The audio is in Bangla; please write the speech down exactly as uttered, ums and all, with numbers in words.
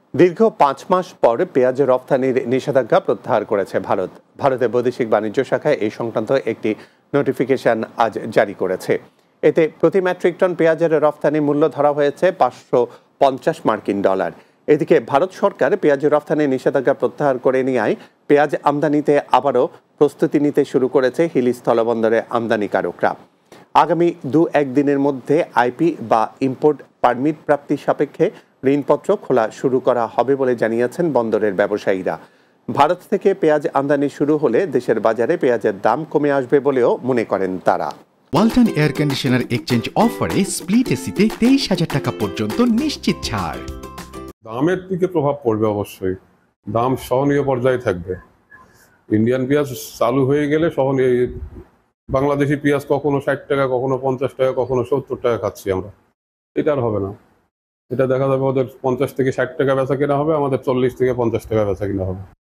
দীর্ঘ পাঁচ মাস পর পেঁয়াজ রফতানির নিষেধাজ্ঞা প্রত্যাহার করেছে ভারত। ভারতের বৈদেশিক বাণিজ্য শাখায় এই সংক্রান্ত একটি নোটিফিকেশন আজ জারি করেছে। এতে প্রতি মেট্রিক টন পেঁয়াজের রফতানি মূল্য ধরা হয়েছে পাঁচশো পঞ্চাশ মার্কিন ডলার। এদিকে ভারত সরকার পেঁয়াজ রফতানির নিষেধাজ্ঞা প্রত্যাহার করে নেওয়ায় পেঁয়াজ আমদানিতে আবারও প্রস্তুতি নিতে শুরু করেছে হিলি স্থলবন্দরে আমদানিকারকরা। আগামী দু একদিনের মধ্যে আইপি বা ইম্পোর্ট পারমিট প্রাপ্তি সাপেক্ষে ঋণপত্র খোলা শুরু করা হবে বলে জানিয়েছেন বন্দরের ব্যবসায়ীরা। ভারত থেকে পেঁয়াজ আমদানি শুরু হলে দেশের বাজারে পেঁয়াজের দাম কমে আসবে বলেও মনে করেন তারা। ওয়ালটন এয়ার কন্ডিশনার এক্সচেঞ্জ অফারে স্প্লিট এসিতে তেইশ হাজার টাকা পর্যন্ত নিশ্চিত ছাড়। দামের দিকে প্রভাব পড়বে, অবশ্যই দাম সহনীয় পর্যায়ে থাকবে। ইন্ডিয়ান পেঁয়াজ চালু হয়ে গেলে সহনীয়, বাংলাদেশি পেঁয়াজ কখনো ষাট টাকা, কখনো পঞ্চাশ টাকা, কখনো সত্তর টাকা খাচ্ছি আমরা। এটা আর হবে না। এটা দেখা যাবে ওদের পঞ্চাশ থেকে ষাট টাকা বেচা কেনা হবে, আমাদের চল্লিশ থেকে পঞ্চাশ টাকা বেচা কিনা হবে।